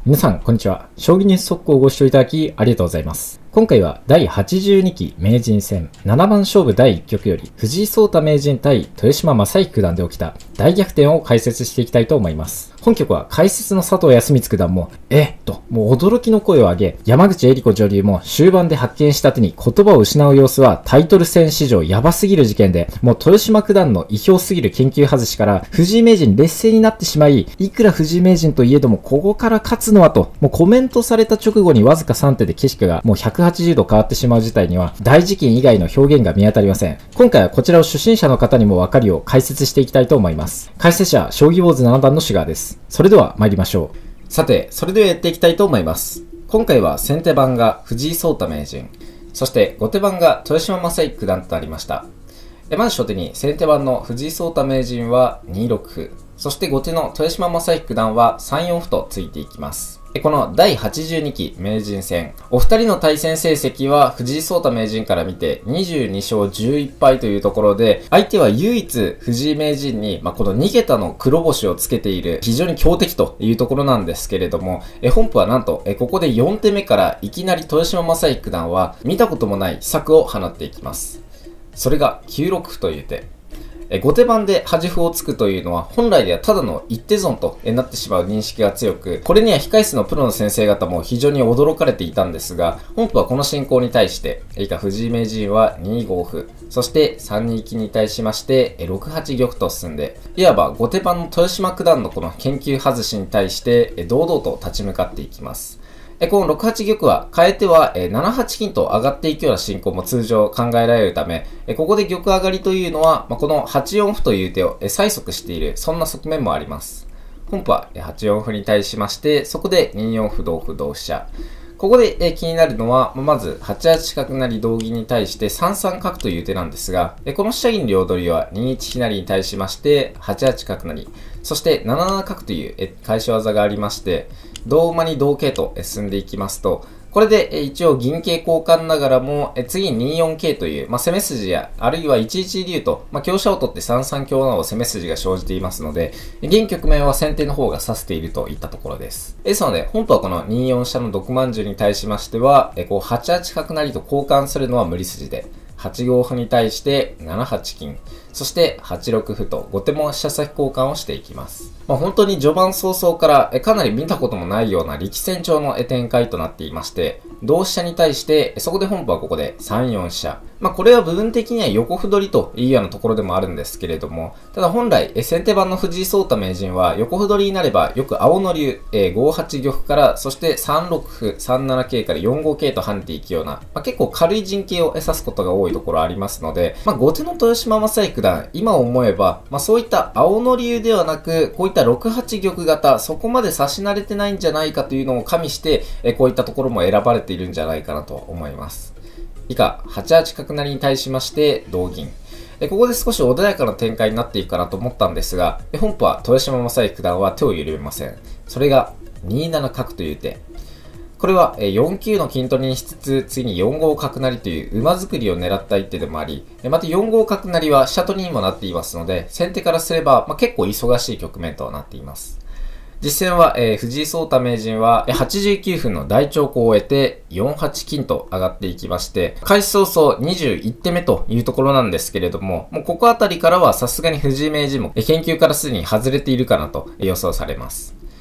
皆さん、こんにちは。将棋ニュース速報をご視聴いただきありがとうございます。今回は第82期名人戦7番勝負第1局より藤井聡太名人対豊島将之九段で起きた大逆転を解説していきたいと思います。本局は解説の佐藤康光九段も、もう驚きの声を上げ、山口恵梨子女流も終盤で発見した手に言葉を失う様子はタイトル戦史上ヤバすぎる事件で、もう豊島九段の意表すぎる研究外しから藤井名人劣勢になってしまい、いくら藤井名人といえどもここから勝つのはと、もうコメントされた直後にわずか3手で景色がもう180度変わってしまう事態には大事件以外の表現が見当たりません。今回はこちらを初心者の方にもわかるよう解説していきたいと思います。解説者、将棋ウォーズ7段のシュガーです。それでは参りましょう。さて、それではやっていきたいと思います。今回は先手番が藤井聡太名人、そして後手番が豊島将之九段となりました。まず初手に先手番の藤井聡太名人は2六歩、そして後手の豊島将之九段は3四歩とついていきます。この第82期名人戦、お二人の対戦成績は藤井聡太名人から見て22勝11敗というところで、相手は唯一藤井名人に、この2桁の黒星をつけている非常に強敵というところなんですけれども、本譜はなんと、ここで4手目からいきなり豊島将之九段は見たこともない秘策を放っていきます。それが9六歩という手。後手番で端歩をつくというのは本来ではただの一手損となってしまう認識が強く、これには控室のプロの先生方も非常に驚かれていたんですが、本譜はこの進行に対して以下藤井名人は2五歩、そして3二金に対しまして6八玉と進んで、いわば後手番の豊島九段のこの研究外しに対して堂々と立ち向かっていきます。この6八玉は変えては7八金と上がっていくような進行も通常考えられるため、ここで玉上がりというのはこの8四歩という手を催促している、そんな側面もあります。本譜は8四歩に対しまして、そこで2四歩同歩同飛車。ここで気になるのは、まず8八角成同銀に対して3三角という手なんですが、この飛車銀両取りは2一飛成に対しまして8八角成、そして7七角という返し技がありまして、同馬に同桂と進んでいきますと、これで一応銀桂交換ながらも次に2四桂という、攻め筋やあるいは1一竜と、香車を取って3三香など攻め筋が生じていますので、現局面は先手の方が指しているといったところです。ですので本譜はこの2四飛車の毒まんじゅうに対しましては8八角成と交換するのは無理筋で、8五歩に対して7八金、そして8六歩と後手も飛車先交換をしていきます。本当に序盤早々からかなり見たこともないような力戦調の展開となっていまして、同飛車に対してそこで本譜はここで3四飛車。これは部分的には横歩取りというようなところでもあるんですけれども、ただ本来先手番の藤井聡太名人は横歩取りになればよく青の竜5八玉から、そして3六歩3七桂から4五桂と跳ねていくような、結構軽い陣形を指すことが多いところありますので、後手の豊島将之九段今思えば、そういった青の竜ではなくこういった6八玉型、そこまで指し慣れてないんじゃないかというのを加味してこういったところも選ばれているんじゃないかなと思います。以下8八角成に対しまして同銀。ここで少し穏やかな展開になっていくかなと思ったんですが、本譜は豊島将之九段は手を緩めません。それが2七角という手。これは4九の金取りにしつつ、次に4五角成という馬作りを狙った一手でもあり、また4五角成は飛車取りにもなっていますので、先手からすれば結構忙しい局面となっています。実戦は藤井聡太名人は89分の大長考を終えて4八金と上がっていきまして、開始早々21手目というところなんですけれども、もうここあたりからはさすがに藤井名人も研究からすでに外れているかなと予想されます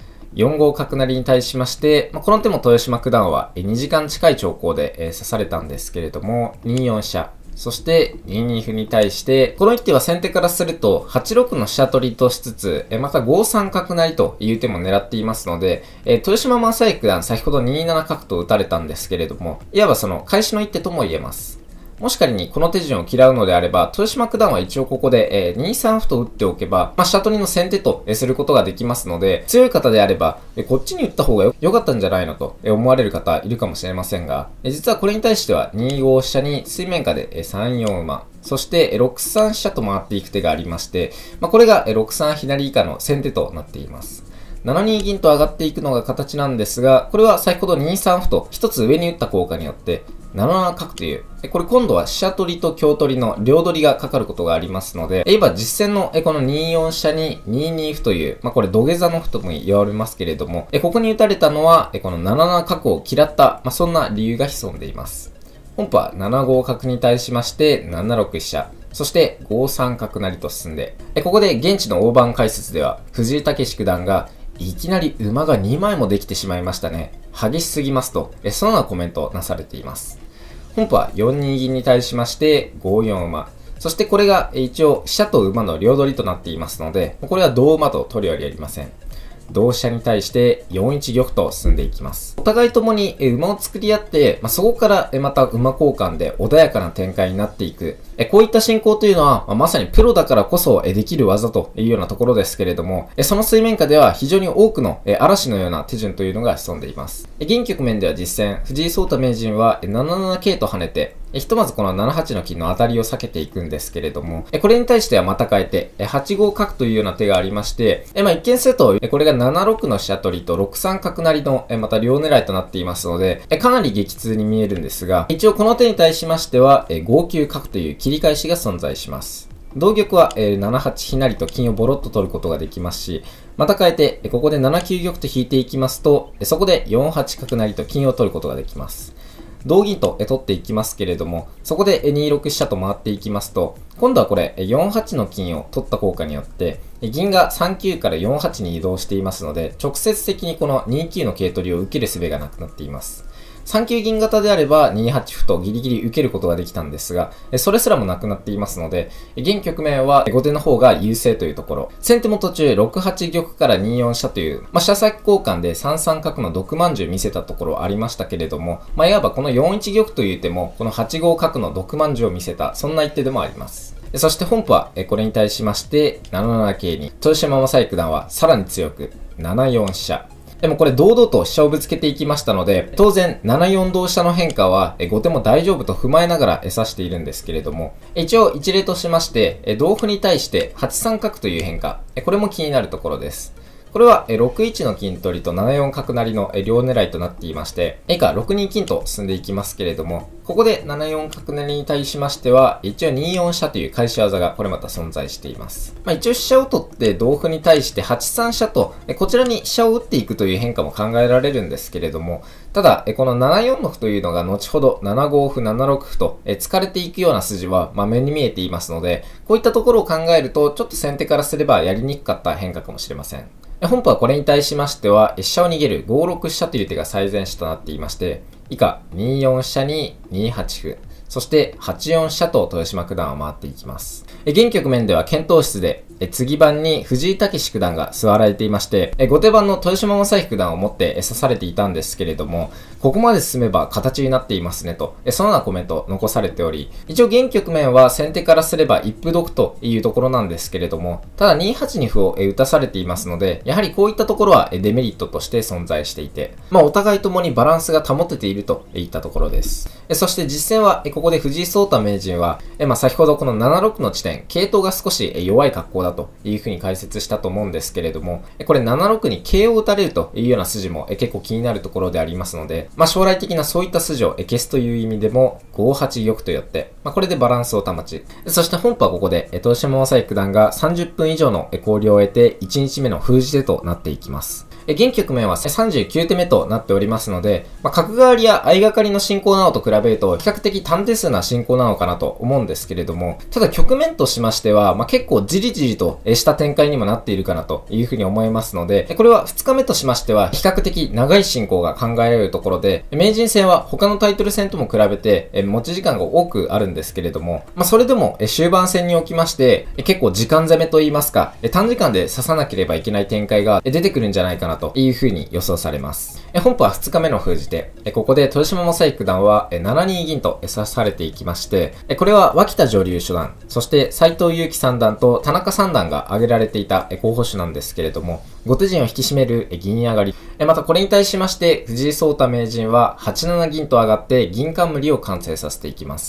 。4五角成に対しまして、この手も豊島九段は2時間近い長考で指されたんですけれども、2四飛車、そして2二歩に対して、この一手は先手からすると8六の飛車取りとしつつ、また5三角成という手も狙っていますので、豊島将之九段先ほど2七角と打たれたんですけれども、いわばその開始の一手とも言えます。もし仮にこの手順を嫌うのであれば、豊島九段は一応ここで2三歩と打っておけば、飛車取りの先手とすることができますので、強い方であればこっちに打った方が良かったんじゃないのと思われる方いるかもしれませんが、実はこれに対しては2五飛車に水面下で3四馬、そして6三飛車と回っていく手がありまして、これが6三飛成以下の先手となっています。7二銀と上がっていくのが形なんですが、これは先ほど2三歩と一つ上に打った効果によって 7七角という、これ今度は飛車取りと香取りの両取りがかかることがありますので、今実戦のこの2四飛車に2二歩という、これ土下座の歩とも言われますけれども、ここに打たれたのは、この7七角を嫌った、そんな理由が潜んでいます。本譜は7五角に対しまして7六飛車、そして5三角成と進んで、ここで現地の大盤解説では、藤井猛九段が、いきなり馬が2枚もできてしまいましたね。激しすぎますと、そのようなコメントをなされています。本譜は4二銀に対しまして5四馬。そしてこれが一応飛車と馬の両取りとなっていますので、これは同馬と取るよりありません。同飛車に対して4一玉と進んでいきます。お互いともに馬を作り合って、そこからまた馬交換で穏やかな展開になっていく。こういった進行というのは、まさにプロだからこそできる技というようなところですけれども、その水面下では非常に多くの嵐のような手順というのが潜んでいます。現局面では実戦、藤井聡太名人は7七桂と跳ねて、ひとまずこの7八の金の当たりを避けていくんですけれども、これに対してはまた変えて、8五角というような手がありまして、一見すると、これが7六の飛車取りと6三角成のまた両狙いとなっていますので、かなり激痛に見えるんですが、一応この手に対しましては、5九角という切り返しが存在します。同玉は7八飛成と金をボロッと取ることができますし、また変えて、ここで7九玉と引いていきますと、そこで4八角成と金を取ることができます。同銀と取っていきますけれども、そこで2六飛車と回っていきますと、今度はこれ4八の金を取った効果によって、銀が3九から4八に移動していますので、直接的にこの2九の桂取りを受ける術がなくなっています。3九銀型であれば2八歩とギリギリ受けることができたんですが、それすらもなくなっていますので、現局面は後手の方が優勢というところ。先手も途中6八玉から2四飛車という、飛車先交換で3三角の毒まんじゅう見せたところありましたけれども、いわばこの4一玉という手も、この8五角の毒まんじゅうを見せた、そんな一手でもあります。そして本譜はこれに対しまして7七桂に、豊島将之九段はさらに強く7四飛車。でもこれ堂々と飛車をぶつけていきましたので、当然7四同飛車の変化は後手も大丈夫と踏まえながら指しているんですけれども、一応一例としまして同歩に対して8三角という変化、これも気になるところです。これは6一の金取りと7四角成の両狙いとなっていまして、以下6二金と進んでいきますけれども、ここで7四角成に対しましては、一応2四飛車という返し技がこれまた存在しています。一応飛車を取って同歩に対して8三飛車と、こちらに飛車を打っていくという変化も考えられるんですけれども、ただ、この7四の歩というのが後ほど7五歩、7六歩と突かれていくような筋は目に見えていますので、こういったところを考えると、ちょっと先手からすればやりにくかった変化かもしれません。本譜はこれに対しましては、飛車を逃げる5六飛車という手が最善手となっていまして、以下2四飛車に2八歩、そして8四飛車と豊島九段は回っていきます。現局面では検討室で、次番に藤井猛九段が座られていまして、後手番の豊島将之九段を持って指されていたんですけれども、ここまで進めば形になっていますねと、そのようなコメントを残されており、一応現局面は先手からすれば一歩得というところなんですけれども、ただ2八に歩を打たされていますので、やはりこういったところはデメリットとして存在していて、お互いともにバランスが保てているといったところです。そして実戦は、ここで藤井聡太名人は、先ほどこの7六の地点、桂頭が少し弱い格好だというふうに解説したと思うんですけれども、これ7六に桂を打たれるというような筋も結構気になるところでありますので、将来的なそういった筋を消すという意味でも5八玉と寄って、これでバランスを保ち、そして本譜はここで豊島将之九段が30分以上の考慮を得て1日目の封じ手となっていきます。現局面は39手目となっておりますので、角換わりや相掛かりの進行などと比べると比較的短手数な進行なのかなと思うんですけれども、ただ局面としましては、結構じりじりとした展開にもなっているかなというふうに思いますので、これは2日目としましては比較的長い進行が考えられるところで、名人戦は他のタイトル戦とも比べて持ち時間が多くあるんですけれども、それでも終盤戦におきまして結構時間攻めといいますか、短時間で指さなければいけない展開が出てくるんじゃないかなというふうに予想されます。本譜は2日目の封じ手、ここで豊島将之九段は7二銀と指されていきまして、これは脇田女流初段、そして斎藤佑樹三段と田中三段が挙げられていた候補手なんですけれども、後手陣を引き締める銀上がり、またこれに対しまして藤井聡太名人は8七銀と上がって銀冠を完成させていきます。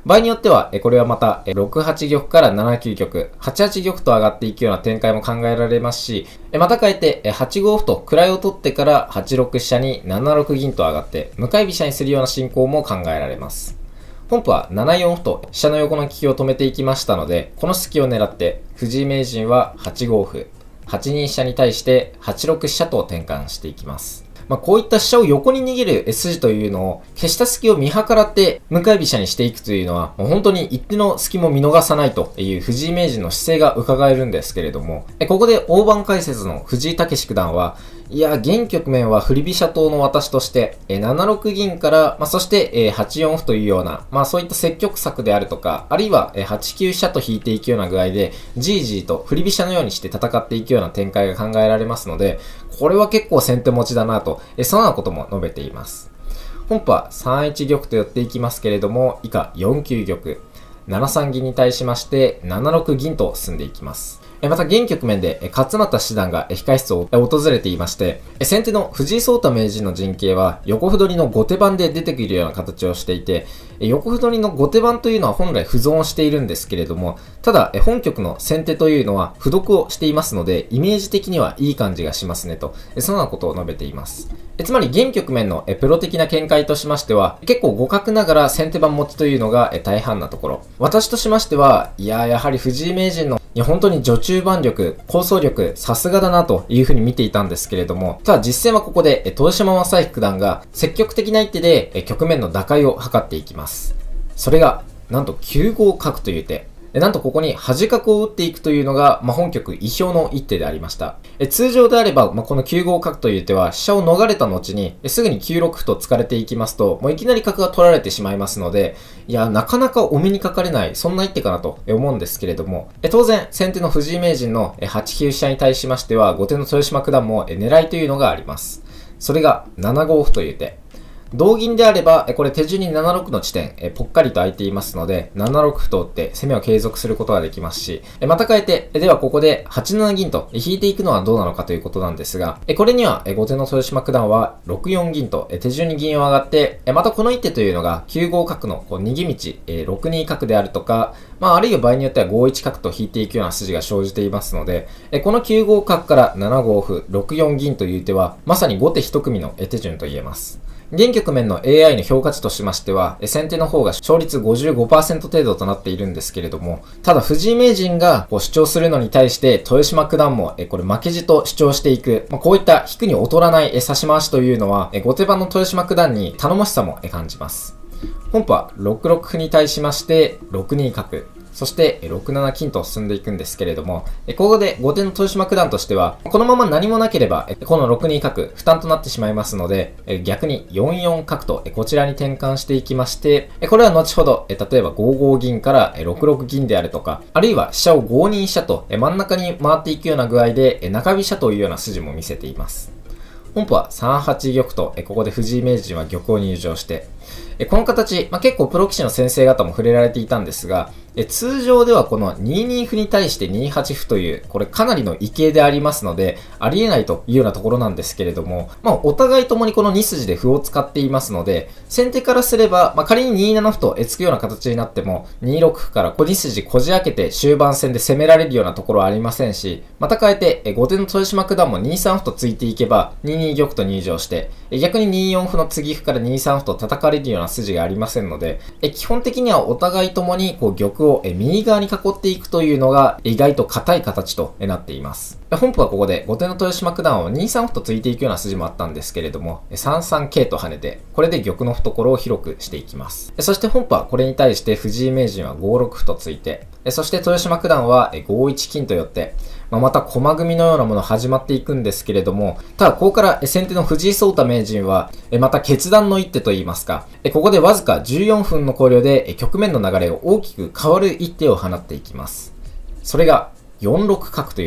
場合によっては、これはまた、6八玉から7九玉、8八玉と上がっていくような展開も考えられますし、また変えて、8五歩と位を取ってから8六飛車に7六銀と上がって、向かい飛車にするような進行も考えられます。本譜は7四歩と飛車の横の利きを止めていきましたので、この隙を狙って、藤井名人は8五歩、8二飛車に対して8六飛車と転換していきます。こういった飛車を横に逃げる筋というのを、消した隙を見計らって向かい飛車にしていくというのは、もう本当に一手の隙も見逃さないという藤井名人の姿勢が伺えるんですけれども、ここで大盤解説の藤井猛九段は、いや、現局面は振り飛車党の私として、7六銀から、そして、8四歩というような、そういった積極策であるとか、あるいは、8九飛車と引いていくような具合で、じーじーと振り飛車のようにして戦っていくような展開が考えられますので、これは結構先手持ちだなと、そのようなことも述べています。本譜は3一玉と寄っていきますけれども、以下4九玉、7三銀に対しまして、7六銀と進んでいきます。また現局面で勝又七段が控室を訪れていまして、先手の藤井聡太名人の陣形は横歩取りの後手番で出てくるような形をしていて、横歩取りの後手番というのは本来不存しているんですけれども、ただ本局の先手というのは歩得をしていますので、イメージ的にはいい感じがしますねと、そのようなことを述べています。つまり現局面のプロ的な見解としましては、結構互角ながら先手番持ちというのが大半なところ。私としましては、やはり藤井名人の本当に序中盤力、構想力、さすがだなというふうに見ていたんですけれども、ただ実戦はここで豊島将之九段が積極的な一手で局面の打開を図っていきます。それが、なんと9五角という手。なんとここに端角を打っていくというのが、本局意表の一手でありました。通常であれば、この9五角という手は飛車を逃れた後に、すぐに9六歩と突かれていきますと、もういきなり角が取られてしまいますので、なかなかお目にかかれない、そんな一手かなと思うんですけれども、当然、先手の藤井名人の8九飛車に対しましては、後手の豊島九段も狙いというのがあります。それが7五歩という手。同銀であれば、これ手順に7六の地点、ぽっかりと空いていますので、7六歩と打って攻めを継続することができますし、また変えて、ではここで8七銀と引いていくのはどうなのかということなんですが、これには後手の豊島九段は6四銀と手順に銀を上がって、またこの一手というのが9五角の逃げ道、6二角であるとか、あるいは場合によっては5一角と引いていくような筋が生じていますので、この9五角から7五歩、6四銀という手は、まさに後手一組の手順と言えます。現局面の AI の評価値としましては、先手の方が勝率 55% 程度となっているんですけれども、ただ藤井名人が主張するのに対して、豊島九段もこれ負けじと主張していく、こういった引くに劣らない指し回しというのは、後手番の豊島九段に頼もしさも感じます。本譜は6六歩に対しまして、6二角。そして6七金と進んでいくんですけれども、ここで後手の豊島九段としては、このまま何もなければ、この6二角、負担となってしまいますので、逆に4四角とこちらに転換していきまして、これは後ほど、例えば5五銀から6六銀であるとか、あるいは飛車を5二飛車と真ん中に回っていくような具合で、中飛車というような筋も見せています。本譜は3八玉と、ここで藤井名人は玉を入場して、この形、結構プロ棋士の先生方も触れられていたんですが、通常ではこの2二歩に対して2八歩という、これかなりの異形でありますので、ありえないというようなところなんですけれども、お互いともにこの2筋で歩を使っていますので、先手からすれば、仮に2七歩と突くような形になっても、2六歩から2筋こじ開けて終盤戦で攻められるようなところはありませんし、また変えて、後手の豊島九段も2三歩と突いていけば、2二玉と入場して、逆に2四歩の継ぎ歩から2三歩と叩かれるような筋がありませんので、基本的にはお互いともに玉を右側に囲っていくというのが意外と硬い形となっています。本譜はここで後手の豊島九段を2三歩と突いていくような筋もあったんですけれども、3三桂と跳ねて、これで玉の懐を広くしていきます。そして本譜はこれに対して藤井名人は5六歩と突いて、そして豊島九段は5一金と寄って、また駒組みのようなもの始まっていくんですけれども、ただここから先手の藤井聡太名人は、また決断の一手といいますか、ここでわずか14分の考慮で局面の流れを大きく変わる一手を放っていきます。それが4六角という手。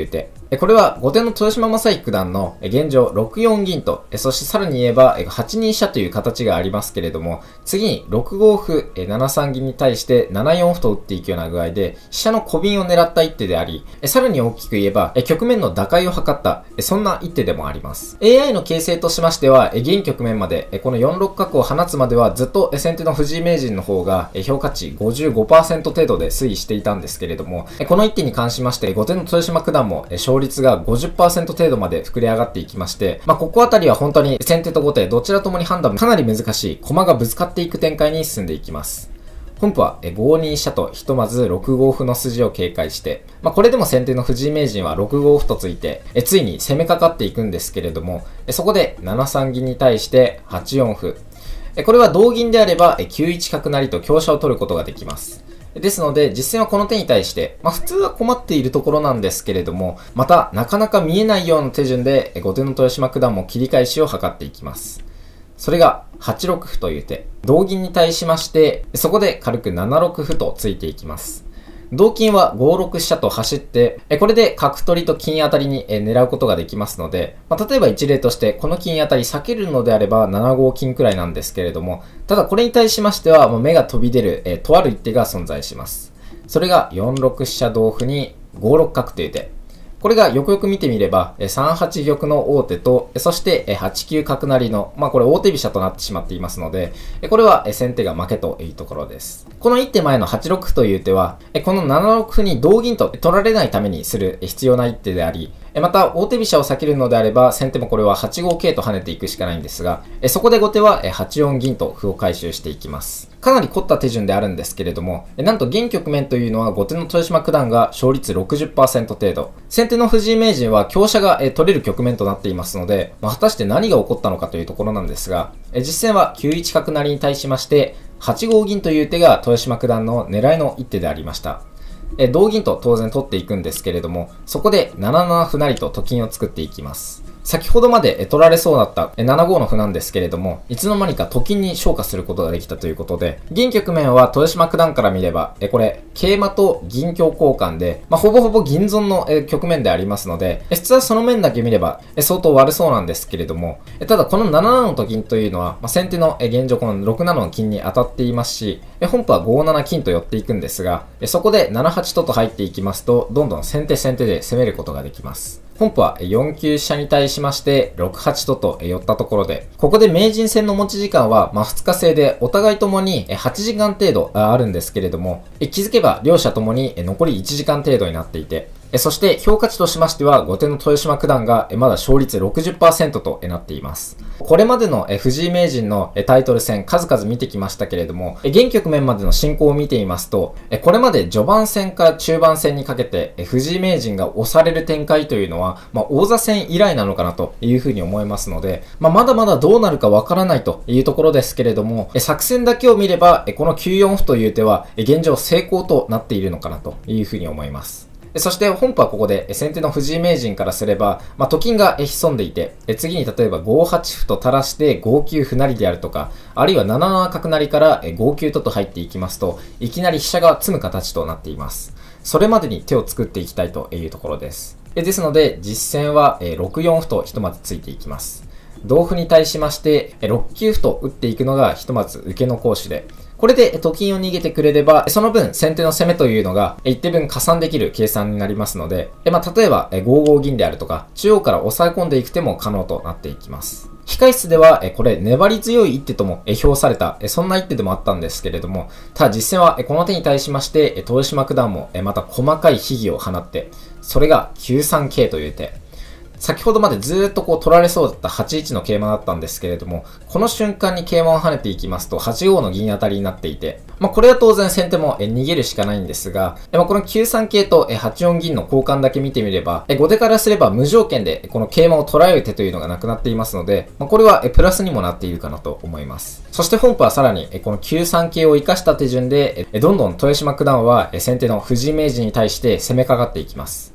これは後手の豊島将之九段の現状6四銀と、そしてさらに言えば8二飛車という形がありますけれども、次に6五歩、7三銀に対して7四歩と打っていくような具合で、飛車の小瓶を狙った一手であり、さらに大きく言えば局面の打開を図った、そんな一手でもあります。AI の形勢としましては、現局面までこの4六角を放つまではずっと先手の藤井名人の方が評価値 55% 程度で推移していたんですけれども、この一手に関しまして後手の豊島九段も勝率が 50% 程度まで膨れ上がっていきまして、ここあたりは本当に先手と後手どちらともに判断かなり難しい駒がぶつかっていく展開に進んでいきます。本譜は5二飛車とひとまず6五歩の筋を警戒して、これでも先手の藤井名人は6五歩とついてついに攻めかかっていくんですけれども、そこで7三銀に対して8四歩、これは同銀であれば9一角成と香車を取ることができます。ですので、実戦はこの手に対して、普通は困っているところなんですけれども、またなかなか見えないような手順で、後手の豊島九段も切り返しを図っていきます。それが8六歩という手。同銀に対しまして、そこで軽く7六歩とついていきます。同金は5六飛車と走って、これで角取りと金当たりに狙うことができますので、例えば一例としてこの金当たり避けるのであれば7五金くらいなんですけれども、ただこれに対しましては目が飛び出るとある一手が存在します。それが4六飛車同歩に5六角という手。これがよくよく見てみれば、3八玉の王手と、そして8九角成の、これ王手飛車となってしまっていますので、これは先手が負けというところです。この一手前の8六歩という手は、この7六歩に同銀と取られないためにする必要な一手であり、また王手飛車を避けるのであれば、先手もこれは8五桂と跳ねていくしかないんですが、そこで後手は8四銀と歩を回収していきます。かなり凝った手順であるんですけれども、なんと現局面というのは後手の豊島九段が勝率 60% 程度、先手の藤井名人は香車が取れる局面となっていますので、果たして何が起こったのかというところなんですが、実戦は9一角成に対しまして8五銀という手が豊島九段の狙いの一手でありました。同銀と当然取っていくんですけれども、そこで7七歩成とと金を作っていきます。先ほどまで取られそうだった7五の歩なんですけれども、いつの間にかと金に昇華することができたということで、現局面は豊島九段から見れば、これ、桂馬と銀香交換で、ほぼほぼ銀損の局面でありますので、普通はその面だけ見れば相当悪そうなんですけれども、ただこの7七のと金というのは、先手の現状この6七の金に当たっていますし、本譜は5七金と寄っていくんですが、そこで7八とと入っていきますと、どんどん先手先手で攻めることができます。本譜は4九飛車に対しまして6八とと寄ったところで、ここで名人戦の持ち時間は2日制でお互いともに8時間程度あるんですけれども、気づけば両者ともに残り1時間程度になっていて、そして評価値としましては後手の豊島九段がまだ勝率 60% となっています。これまでの藤井名人のタイトル戦数々見てきましたけれども、現局面までの進行を見ていますと、これまで序盤戦から中盤戦にかけて藤井名人が押される展開というのは、王座戦以来なのかなというふうに思いますので、まだまだどうなるかわからないというところですけれども、作戦だけを見ればこの9四歩という手は現状成功となっているのかなというふうに思います。そして本譜はここで先手の藤井名人からすれば、と金が潜んでいて、次に例えば5八歩と垂らして5九歩成であるとか、あるいは7七角成から5九とと入っていきますと、いきなり飛車が詰む形となっています。それまでに手を作っていきたいというところです。ですので実戦は6四歩とひとまずついていきます。同歩に対しまして6九歩と打っていくのがひとまず受けの攻守で、これでと金を逃げてくれれば、その分先手の攻めというのが一手分加算できる計算になりますので、例えば5五銀であるとか、中央から押さえ込んでいく手も可能となっていきます。控室ではこれ粘り強い一手とも評されたそんな一手でもあったんですけれども、ただ実戦はこの手に対しまして豊島九段もまた細かい秘技を放って、それが9三桂という手。先ほどまでずーっと取られそうだった8一の桂馬だったんですけれども、この瞬間に桂馬を跳ねていきますと8五の銀当たりになっていて、これは当然先手も逃げるしかないんですが、この9三桂と8四銀の交換だけ見てみれば、後手からすれば無条件でこの桂馬を捉える手というのがなくなっていますので、これはプラスにもなっているかなと思います。そして本譜はさらにこの9三桂を生かした手順で、どんどん豊島九段は先手の藤井名人に対して攻めかかっていきます。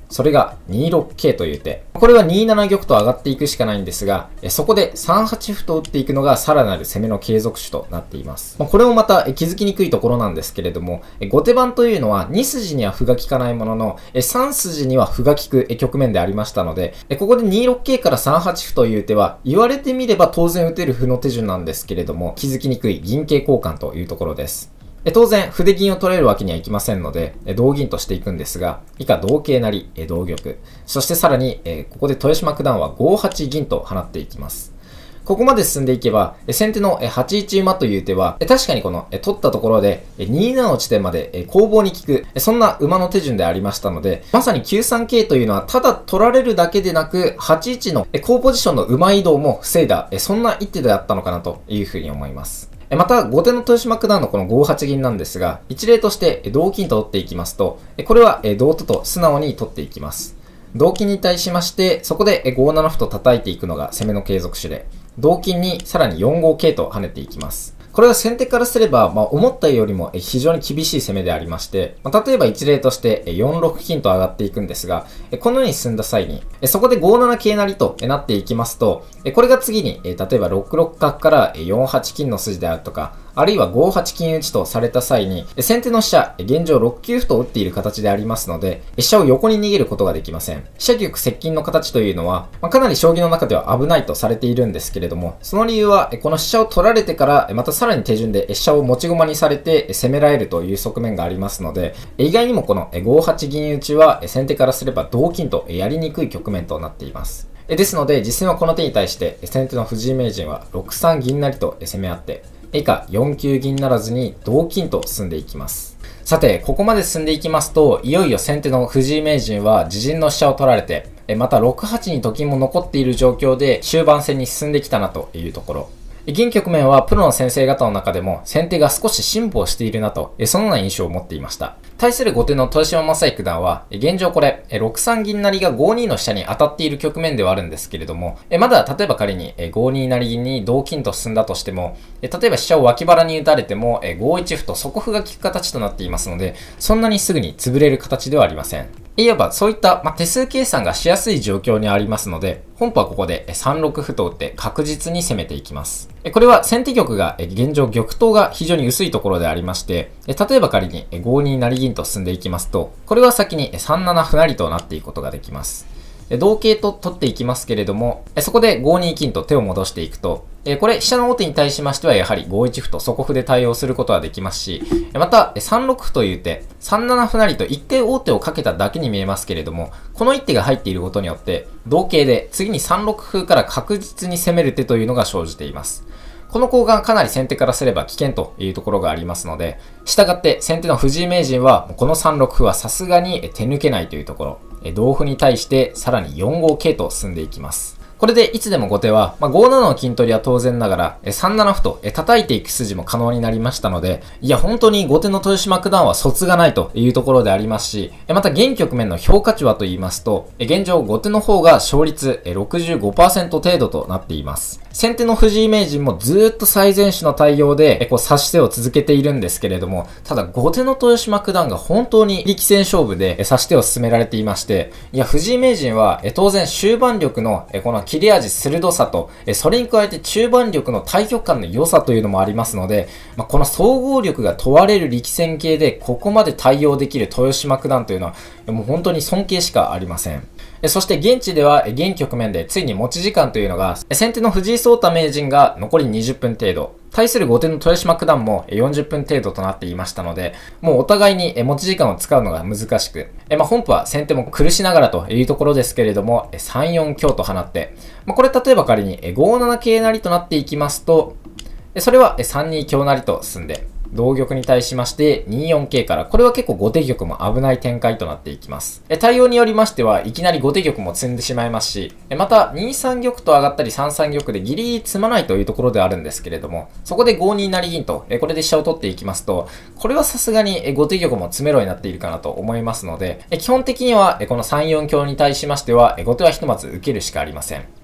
それが2六桂という手。これは2七玉と上がっていくしかないんですが、そこで3八歩と打っていくのがさらなる攻めの継続手となっています。これもまた気づきにくいところなんですけれども、後手番というのは2筋には歩が利かないものの、3筋には歩が利く局面でありましたので、ここで2六桂から3八歩という手は、言われてみれば当然打てる歩の手順なんですけれども、気づきにくい銀桂交換というところです。当然、歩で銀を取れるわけにはいきませんので、同銀としていくんですが、以下同桂成、同玉。そしてさらに、ここで豊島九段は5八銀と放っていきます。ここまで進んでいけば、先手の8一馬という手は、確かにこの取ったところで2七の地点まで攻防に効く、そんな馬の手順でありましたので、まさに9三桂というのはただ取られるだけでなく、8一の高ポジションの馬移動も防いだ、そんな一手であったのかなというふうに思います。また、後手の豊島九段のこの5八銀なんですが、一例として同金と取っていきますと、これは同とと素直に取っていきます。同金に対しまして、そこで5七歩と叩いていくのが攻めの継続手で、同金にさらに4五桂と跳ねていきます。これは先手からすれば、思ったよりも非常に厳しい攻めでありまして、例えば一例として4六金と上がっていくんですが、このように進んだ際に、そこで5七桂成となっていきますと、これが次に、例えば6六角から4八金の筋であるとか、あるいは5八金打ちとされた際に、先手の飛車、現状6九歩と打っている形でありますので、飛車を横に逃げることができません。飛車玉接近の形というのは、かなり将棋の中では危ないとされているんですけれども、その理由は、この飛車を取られてから、またさらに手順で飛車を持ち駒にされて攻められるという側面がありますので、意外にもこの5八銀打ちは先手からすれば同金とやりにくい局面となっています。ですので、実戦はこの手に対して先手の藤井名人は6三銀成と攻め合って、以下4九銀ならずに同金と進んでいきます。さて、ここまで進んでいきますと、いよいよ先手の藤井名人は自陣の飛車を取られて、また6八にと金も残っている状況で終盤戦に進んできたなというところ。現局面はプロの先生方の中でも先手が少し進歩しているなと、そのような印象を持っていました。対する後手の豊島将之九段は、現状これ、6三銀成が5二の飛車に当たっている局面ではあるんですけれども、まだ例えば仮に5二成銀に同金と進んだとしても、例えば飛車を脇腹に打たれても5一歩と底歩が効く形となっていますので、そんなにすぐに潰れる形ではありません。いわばそういった、手数計算がしやすい状況にありますので、本譜はここで3六歩と打って確実に攻めていきます。これは先手玉が現状玉頭が非常に薄いところでありまして、例えば仮に5二成銀と進んでいきますと、これは先に3七歩成となっていくことができます。同桂と取っていきますけれども、そこで5二金と手を戻していくと、これ飛車の王手に対しましてはやはり5一歩と底歩で対応することはできますし、また3六歩という手、3七歩成と一回王手をかけただけに見えますけれども、この一手が入っていることによって同桂で次に3六歩から確実に攻める手というのが生じています。この交換かなり先手からすれば危険というところがありますので、従って先手の藤井名人はこの3六歩はさすがに手抜けないというところ、同歩に対してさらに4五桂と進んでいきます。これでいつでも後手は、5七の金取りは当然ながら、3七歩と叩いていく筋も可能になりましたので、いや本当に後手の豊島九段は卒がないというところでありますし、また現局面の評価値はと言いますと、現状後手の方が勝率 65% 程度となっています。先手の藤井名人もずーっと最善手の対応で指し手を続けているんですけれども、ただ後手の豊島九段が本当に力戦勝負で指し手を進められていまして、いや藤井名人は当然終盤力のこの切れ味鋭さと、それに加えて中盤力の対局感の良さというのもありますので、この総合力が問われる力戦系でここまで対応できる豊島九段というのはもう本当に尊敬しかありません。そして現地では現局面でついに持ち時間というのが先手の藤井聡太名人が残り20分程度、対する後手の豊島九段も40分程度となっていましたので、もうお互いに持ち時間を使うのが難しく、本譜は先手も苦しながらというところですけれども、3四香と放って、これ例えば仮に5七桂成となっていきますと、それは3二香成と進んで、同玉に対しまして2四桂から、これは結構後手玉も危ない展開となっていきます。対応によりましてはいきなり後手玉も積んでしまいますし、また2三玉と上がったり3三玉でギリギリ詰まないというところであるんですけれども、そこで5二成銀とこれで飛車を取っていきますと、これはさすがに後手玉も詰めろになっているかなと思いますので、基本的にはこの3四香に対しましては後手はひとまず受けるしかありません。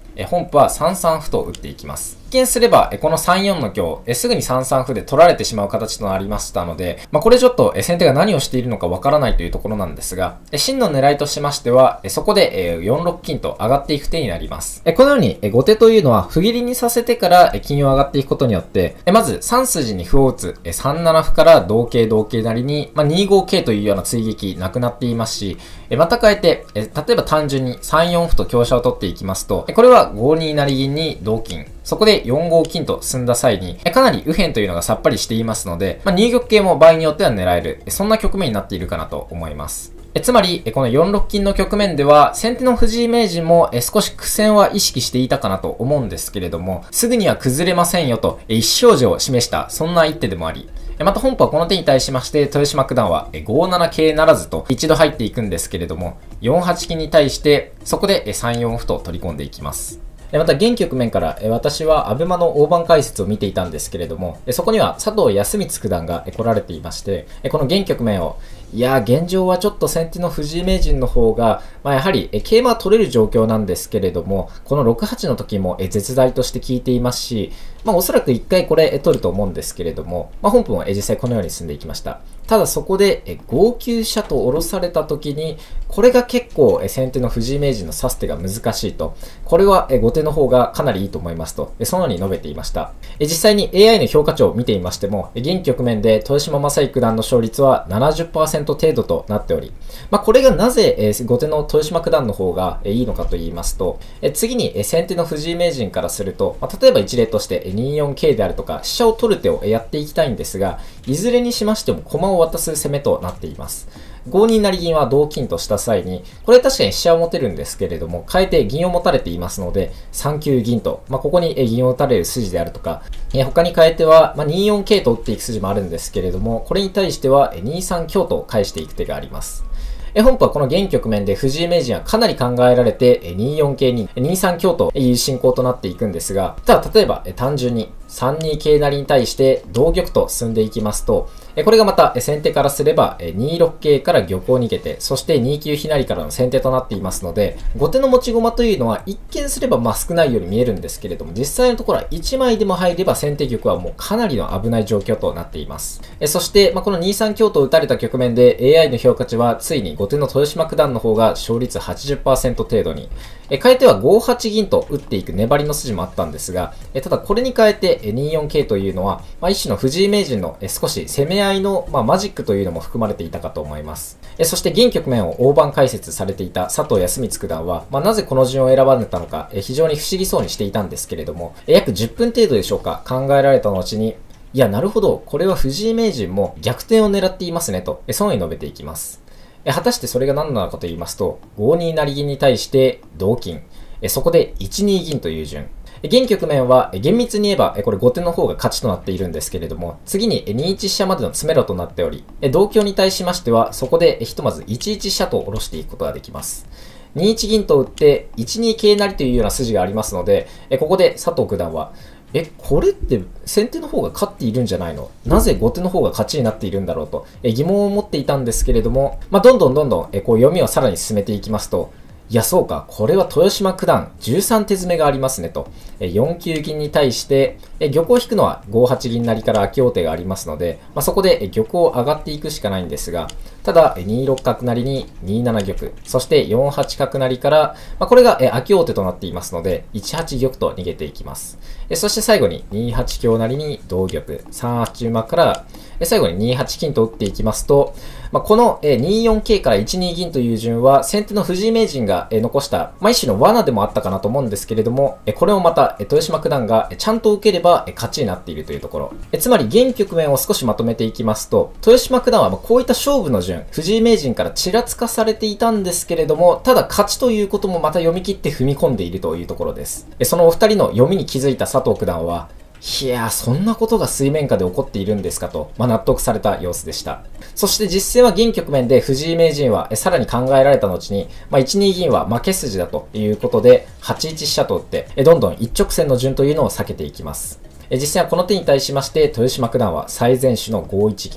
本譜は3三歩と打っていきます。一見すれば、この3、4の香、すぐに3三歩で取られてしまう形となりましたので、これちょっと先手が何をしているのかわからないというところなんですが、真の狙いとしましては、そこで4六金と上がっていく手になります。このように後手というのは、歩切りにさせてから金を上がっていくことによって、まず3筋に歩を打つ、3七歩から同桂同桂成に、2五桂というような追撃なくなっていますし、また変えて、例えば単純に3四歩と香車を取っていきますと、これは5二成銀に同金。そこで4五金と進んだ際に、かなり右辺というのがさっぱりしていますので、入玉形も場合によっては狙える、そんな局面になっているかなと思います。つまり、この4六金の局面では、先手の藤井名人も少し苦戦は意識していたかなと思うんですけれども、すぐには崩れませんよと、意思表示を示した、そんな一手でもあり、また本譜はこの手に対しまして、豊島九段は5七桂ならずと一度入っていくんですけれども、4八金に対して、そこで3四歩と取り込んでいきます。また現局面から私はアベマの大盤解説を見ていたんですけれども、そこには佐藤康光九段が来られていまして、この現局面を、いや、現状はちょっと先手の藤井名人の方が、やはり桂馬は取れる状況なんですけれども、この6八の時も絶大として効いていますし、おそらく1回これ取ると思うんですけれども、本譜も実際このように進んでいきました。ただそこで5九飛車と下ろされた時に、これが結構先手の藤井名人の指す手が難しいと、これは後手の方がかなりいいと思いますと、そのように述べていました。実際に AI の評価値を見ていましても、現局面で豊島将之九段の勝率は 70% 程度となっており、これがなぜ後手の豊島九段の方がいいのかと言いますと、次に先手の藤井名人からすると、例えば一例として2四桂であるとか飛車を取る手をやっていきたいんですが、いずれにしましても駒を渡す攻めとなっています。5二成銀は同金とした際に、これ確かに飛車を持てるんですけれども、変えて銀を持たれていますので、3九銀と、ここに銀を打たれる筋であるとか、他に変えては、2四桂と打っていく筋もあるんですけれども、これに対しては2三香と返していく手があります。本譜はこの現局面で藤井名人はかなり考えられて、2四桂に2三香という進行となっていくんですが、ただ例えば単純に3二桂成に対して同玉と進んでいきますと、これがまた先手からすれば2六桂から玉を逃げて、そして2九飛成からの先手となっていますので、後手の持ち駒というのは一見すれば少ないように見えるんですけれども、実際のところは1枚でも入れば先手玉はもうかなりの危ない状況となっています。そして、この2三香と打たれた局面で AI の評価値はついに後手の豊島九段の方が勝率 80% 程度に、変えては5八銀と打っていく粘りの筋もあったんですが、ただこれに変えて2四桂というのは、一種の藤井名人の少し攻め合いのマジックというのも含まれていたかと思います。そして現局面を大盤解説されていた佐藤康光九段は、なぜこの順を選ばれたのか非常に不思議そうにしていたんですけれども、約10分程度でしょうか考えられた後に、いや、なるほど、これは藤井名人も逆転を狙っていますねと、そのように述べていきます。果たしてそれが何なのかと言いますと、5二成銀に対して同金、そこで1二銀という順。現局面は厳密に言えばこれ後手の方が勝ちとなっているんですけれども、次に2一飛車までの詰めろとなっており、同香に対しましてはそこでひとまず1一飛車と下ろしていくことができます。2一銀と打って1二桂成というような筋がありますので、ここで佐藤九段はこれって先手の方が勝っているんじゃないの？なぜ後手の方が勝ちになっているんだろうと疑問を持っていたんですけれども、どんどんこう読みをさらに進めていきますと、いや、そうか、これは豊島九段13手詰めがありますねと、4九銀に対して玉を引くのは5八銀成から空き王手がありますので、そこで玉を上がっていくしかないんですが、ただ2六角成に2七玉、そして4八角成から、これが空き王手となっていますので、1八玉と逃げていきます。そして最後に2八香成に同玉、3八馬から、最後に2八金と打っていきますと、この2四桂から1二銀という順は先手の藤井名人が残した一種の罠でもあったかなと思うんですけれども、これをまた豊島九段がちゃんと受ければ勝ちになっているというところ。つまり現局面を少しまとめていきますと、豊島九段はこういった勝負の順、藤井名人からちらつかされていたんですけれども、ただ勝ちということもまた読み切って踏み込んでいるというところです。そのお二人の読みに気づいた佐藤九段は、いやー、そんなことが水面下で起こっているんですかと、納得された様子でした。そして実戦は現局面で藤井名人はさらに考えられた後に、1二銀は負け筋だということで、8一飛車と打って、どんどん一直線の順というのを避けていきます。実戦はこの手に対しまして、豊島九段は最善手の5一銀。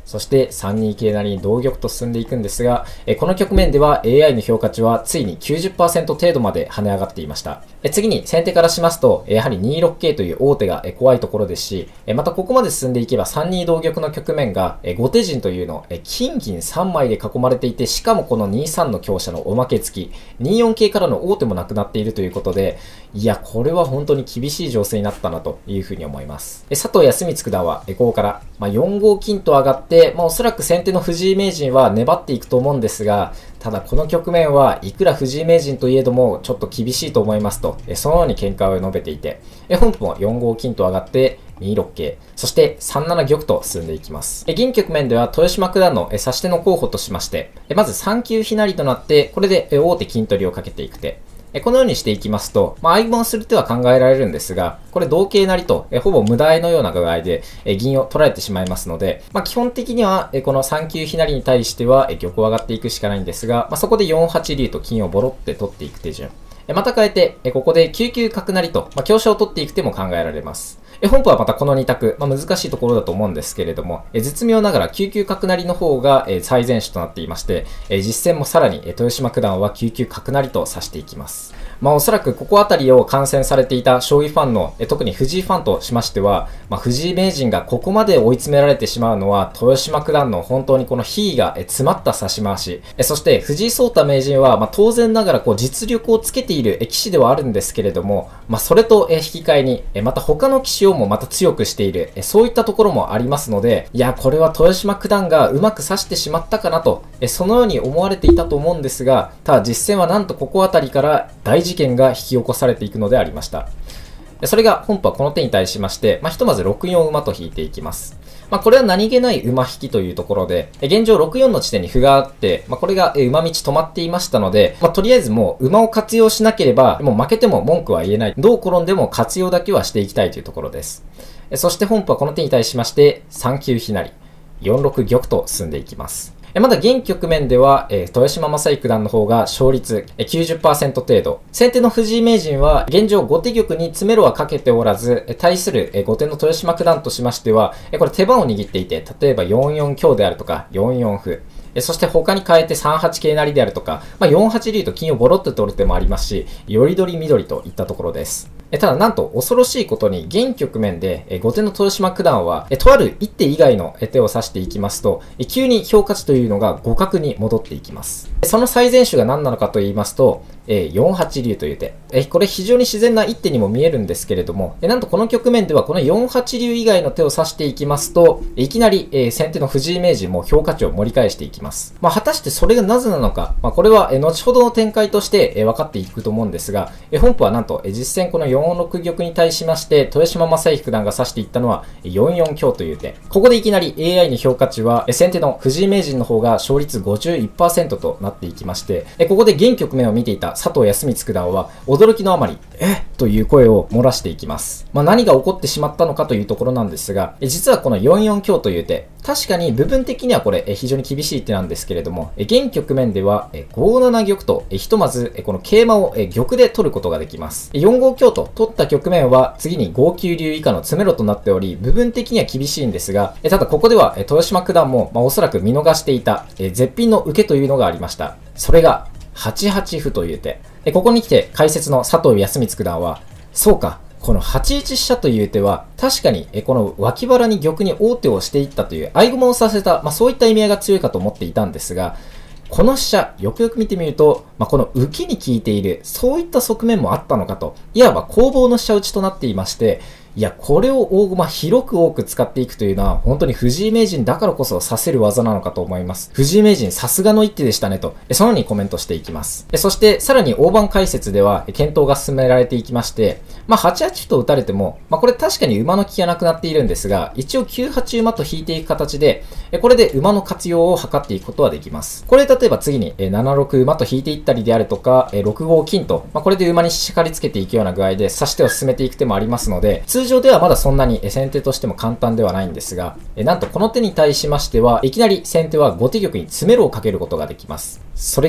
そして3二桂成に同玉と進んでいくんですが、この局面では AI の評価値はついに 90% 程度まで跳ね上がっていました。次に先手からしますと、やはり2六桂という王手が怖いところですし、またここまで進んでいけば3二同玉の局面が後手陣というの金銀3枚で囲まれていて、しかもこの2三の香車のおまけ付き、2四桂からの王手もなくなっているということで、いや、これは本当に厳しい情勢になったなというふうに思います。佐藤康光九段はここから4五金と上がって、おそらく先手の藤井名人は粘っていくと思うんですが、ただこの局面はいくら藤井名人といえどもちょっと厳しいと思いますと、そのように見解を述べていて、本譜も4五金と上がって2六桂、そして3七玉と進んでいきます。現局面では豊島九段の指し手の候補としまして、まず3九飛成となって、これで王手金取りをかけていく手。このようにしていきますと、相駒をする手は考えられるんですが、これ同桂成と、ほぼ無駄のような具合で、銀を取られてしまいますので、基本的には、この3九飛成に対しては、玉を上がっていくしかないんですが、そこで4八竜と金をボロって取っていく手順。また変えて、ここで9九角成と、香車を取っていく手も考えられます。本譜はまたこの2択、難しいところだと思うんですけれども、絶妙ながら9九角成の方が最善手となっていまして、実戦もさらに豊島九段は9九角成と指していきます。おそらくここあたりを観戦されていた将棋ファンの、特に藤井ファンとしましては、藤井名人がここまで追い詰められてしまうのは、豊島九段の本当にこの品位が詰まった指し回し、そして藤井聡太名人は、当然ながら実力をつけている棋士ではあるんですけれども、それと引き換えに、また他の棋士をもまた強くしている、そういったところもありますので、いや、これは豊島九段がうまく指してしまったかなと、そのように思われていたと思うんですが、ただ実戦はなんとここあたりから大事件が引き起こされていくのでありました。それが本譜はこの手に対しまして、ひとまず6四馬と引いていきます。これは何気ない馬引きというところで、現状6四の地点に歩があって、これが馬道止まっていましたので、とりあえずもう馬を活用しなければ、もう負けても文句は言えない。どう転んでも活用だけはしていきたいというところです。そして本譜はこの手に対しまして、3九飛成、4六玉と進んでいきます。まだ現局面では、豊島将之九段の方が勝率 90% 程度。先手の藤井名人は現状後手玉に詰めろはかけておらず、対する後手の豊島九段としましては、これ手番を握っていて、例えば4四香であるとか、4四歩。そして他に変えて3八桂成であるとか、4八竜と金をボロッと取る手もありますし、よりどりみどりといったところです。ただなんと恐ろしいことに現局面で後手の豊島九段はとある一手以外の手を指していきますと、急に評価値というのが互角に戻っていきます。その最善手が何なのかと言いますと、4八竜という手。これ非常に自然な一手にも見えるんですけれども、なんとこの局面ではこの4八竜以外の手を指していきますと、いきなり先手の藤井名人も評価値を盛り返していきます。果たしてそれがなぜなのか、これは後ほどの展開として分かっていくと思うんですが、本譜はなんと実戦この4六玉に対しまして豊島将之九段が指していったのは4四香という手。ここでいきなり AI の評価値は先手の藤井名人の方が勝率 51% となっていきまして、ここで現局面を見ていた佐藤康光九段は驚きのあまりという声を漏らしていきます。何が起こってしまったのかというところなんですが、実はこの4四香という手、確かに部分的にはこれ非常に厳しい手なんですけれども、現局面では5七玉とひとまずこの桂馬を玉で取ることができます。4五香と取った局面は次に5九竜以下の詰めろとなっており、部分的には厳しいんですが、ただここでは豊島九段もおそらく見逃していた絶品の受けというのがありました。それが8八歩という手。ここに来て解説の佐藤康光九段は、そうか、この8一飛車という手は確かにこの脇腹に玉に王手をしていったという合駒をさせた、そういった意味合いが強いかと思っていたんですが、この飛車、よくよく見てみると、この浮きに効いている、そういった側面もあったのかと、いわば攻防の飛車打ちとなっていまして、いや、これを大駒広く多く使っていくというのは、本当に藤井名人だからこそ指せる技なのかと思います。藤井名人さすがの一手でしたねと、そのようにコメントしていきます。そして、さらに大盤解説では、検討が進められていきまして、8八歩と打たれても、これ確かに馬の利きがなくなっているんですが、一応9八馬と引いていく形で、これで馬の活用を図っていくことはできます。これ例えば次に7六馬と引いていったりであるとか、6五金と、これで馬にしかりつけていくような具合で指し手を進めていく手もありますので、通常ではまだそんなに先手としても簡単ではないんですが、なんとこの手に対しましては、いきなり先手は後手玉に詰めろをかけることができます。それが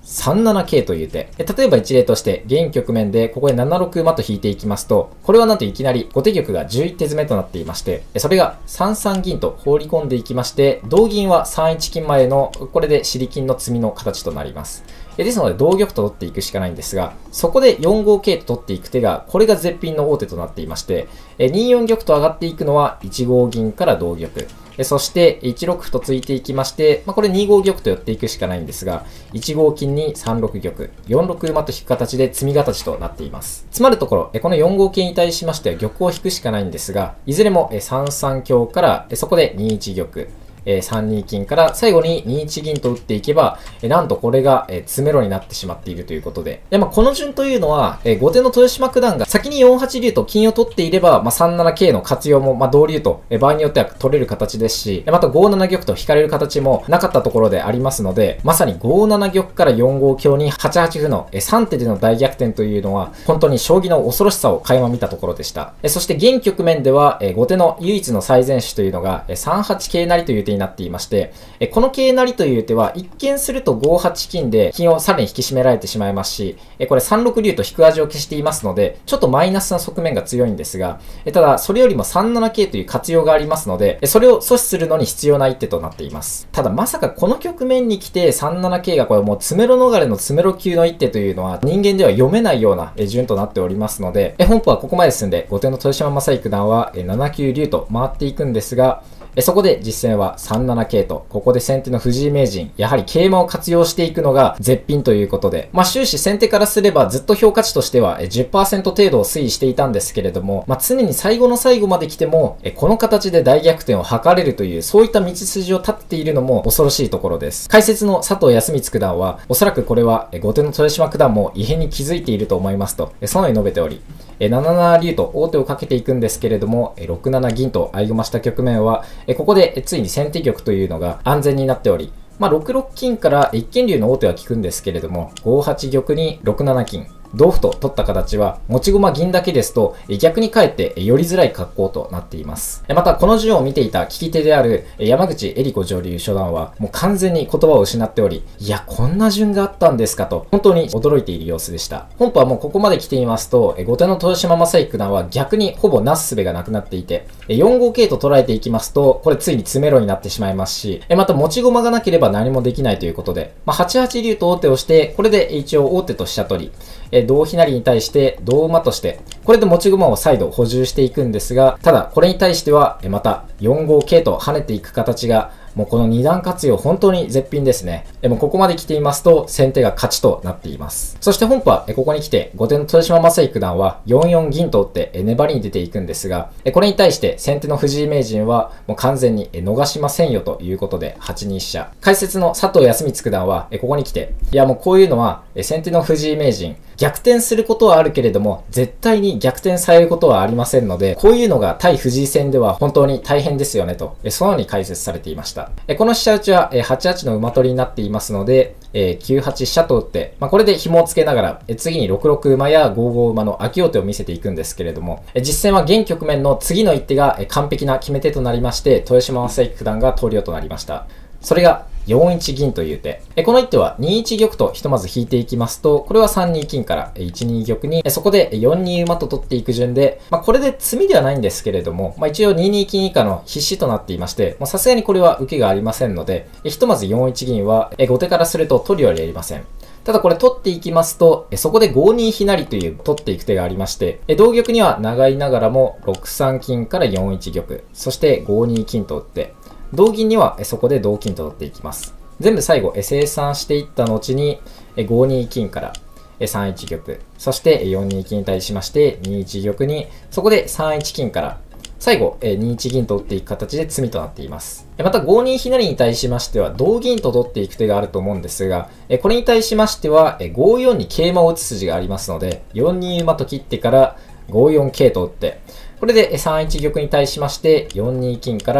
3七桂という手。例えば一例として、現局面でここで7六馬と引いていきますと、これはなんといきなり後手玉が11手詰めとなっていまして、それが3三銀と放り込んでいきまして、同銀は3一金前の、これで尻金の詰みの形となります。ですので同玉と取っていくしかないんですが、そこで4五桂と取っていく手が、これが絶品の王手となっていまして、2四玉と上がっていくのは1五銀から同玉。そして1六歩と突いていきまして、これ2五玉と寄っていくしかないんですが、1五金に3六玉、4六馬と引く形で詰み形となっています。つまるところ、この4五桂に対しましては玉を引くしかないんですが、いずれも3三香からそこで2一玉、3二金から最後に2一銀と打っていけば、なんとこれが詰めろになってしまっているということで。この順というのは、後手の豊島九段が先に4八竜と金を取っていれば、3七桂の活用も、同竜と場合によっては取れる形ですし、また5七玉と引かれる形もなかったところでありますので、まさに5七玉から4五香に8八歩の3手での大逆転というのは、本当に将棋の恐ろしさを垣間見たところでした。そして現局面では、後手の唯一の最善手というのが、3八桂成という手になっていまして、この桂成という手は一見すると5八金で金をさらに引き締められてしまいますし、これ3六竜と引く味を消していますので、ちょっとマイナスな側面が強いんですが、ただそれよりも3七桂という活用がありますので、それを阻止するのに必要な一手となっています。ただまさかこの局面に来て3七桂がこれもう詰めろ逃れの詰めろ級の一手というのは人間では読めないような順となっておりますので、本譜はここまで進んで後手の豊島将之九段は7九竜と回っていくんですが、そこで実戦は3七桂と、ここで先手の藤井名人、やはり桂馬を活用していくのが絶品ということで、終始先手からすればずっと評価値としては 10% 程度を推移していたんですけれども、常に最後の最後まで来ても、この形で大逆転を図れるという、そういった道筋を立っているのも恐ろしいところです。解説の佐藤康光九段は、おそらくこれは後手の豊島九段も異変に気づいていると思いますと、そのように述べており、7七竜と王手をかけていくんですけれども、6七銀と相駒した局面は、ここでついに先手玉というのが安全になっており、6六金から一間竜の王手は効くんですけれども、5八玉に6七金、同歩と取った形は持ち駒銀だけですと逆にかえって寄りづらい格好となっています。またこの順を見ていた聞き手である山口恵里子女流初段はもう完全に言葉を失っており、いやこんな順があったんですかと本当に驚いている様子でした。本譜はもうここまで来ていますと後手の豊島将之九段は逆にほぼなすすべがなくなっていて、4五桂と捉えていきますとこれついに詰めろになってしまいますし、また持ち駒がなければ何もできないということで、8八竜と王手をしてこれで一応王手と飛車取り、同飛成に対して同馬として、これで持ち駒を再度補充していくんですが、ただこれに対してはまた4五桂と跳ねていく形が、もうこの2段活用本当に絶品ですね。もうここまで来ていますと先手が勝ちとなっています。そして本譜はここに来て後手の豊島将之九段は4四銀と打って粘りに出ていくんですが、これに対して先手の藤井名人はもう完全に逃しませんよということで8二飛車。解説の佐藤康光九段はここに来て、いやもうこういうのは先手の藤井名人逆転することはあるけれども絶対に逆転されることはありませんので、こういうのが対藤井戦では本当に大変ですよねとそのように解説されていました。この飛車打ちは8八の馬取りになっていますので、9八飛車と打って、これで紐をつけながら次に6六馬や5五馬の空き王手を見せていくんですけれども、実戦は現局面の次の一手が完璧な決め手となりまして、豊島将之九段が投了となりました。それが4一銀という手。この一手は2一玉とひとまず引いていきますと、これは3二金から1二玉に、そこで4二馬と取っていく順で、これで詰みではないんですけれども、一応2二金以下の必至となっていまして、さすがにこれは受けがありませんので、ひとまず4一銀は後手からすると取るよりありません。ただこれ取っていきますと、そこで5二飛成という取っていく手がありまして、同玉には長いながらも6三金から4一玉、そして5二金と打って、同銀にはそこで同金と取っていきます。全部最後清算していった後に5二金から3一玉、そして4二金に対しまして2一玉に、そこで3一金から最後2一銀と打っていく形で詰みとなっています。また5二飛成に対しましては同銀と取っていく手があると思うんですが、これに対しましては5四に桂馬を打つ筋がありますので、4二馬と切ってから5四桂と打って、これで3一玉に対しまして4二金から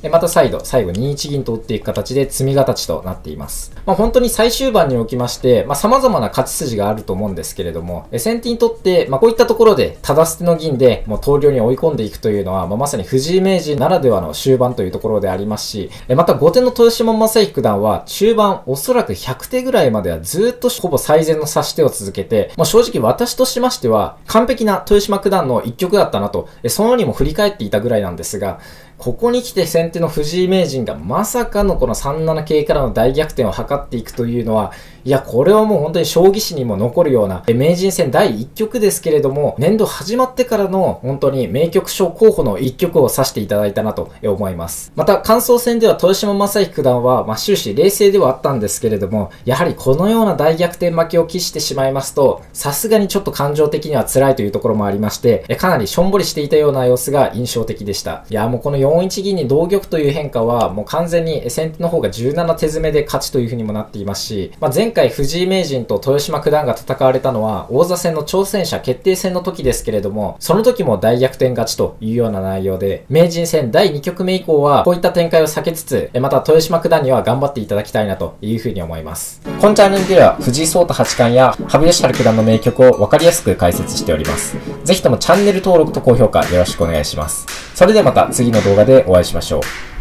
また再度、最後2一銀と打っていく形で詰み形となっています。本当に最終盤におきまして、様々な勝ち筋があると思うんですけれども、先手にとって、こういったところで、ただ捨ての銀で、もう投了に追い込んでいくというのは、まさに藤井名人ならではの終盤というところでありますし、また後手の豊島将之九段は、中盤おそらく100手ぐらいまではずっとほぼ最善の指し手を続けて、正直私としましては、完璧な豊島九段の一局だったなと、そのようにも振り返っていたぐらいなんですが、ここに来て先手の藤井名人がまさかのこの3七桂からの大逆転を図っていくというのは、いや、これはもう本当に将棋史にも残るような、名人戦第1局ですけれども、年度始まってからの本当に名局賞候補の1局を指していただいたなと思います。また、感想戦では豊島将之九段は、終始冷静ではあったんですけれども、やはりこのような大逆転負けを喫してしまいますと、さすがにちょっと感情的には辛いというところもありまして、かなりしょんぼりしていたような様子が印象的でした。いや、もうこの4一銀に同玉という変化は、もう完全に先手の方が17手詰めで勝ちという風にもなっていますし、前回藤井名人と豊島九段が戦われたのは、王座戦の挑戦者決定戦の時ですけれども、その時も大逆転勝ちというような内容で、名人戦第2局目以降は、こういった展開を避けつつ、また豊島九段には頑張っていただきたいなという風に思います。このチャンネルでは、藤井聡太八冠や羽生善治九段の名局を分かりやすく解説しております。ぜひともチャンネル登録と高評価よろしくお願いします。それではまた次の動画でお会いしましょう。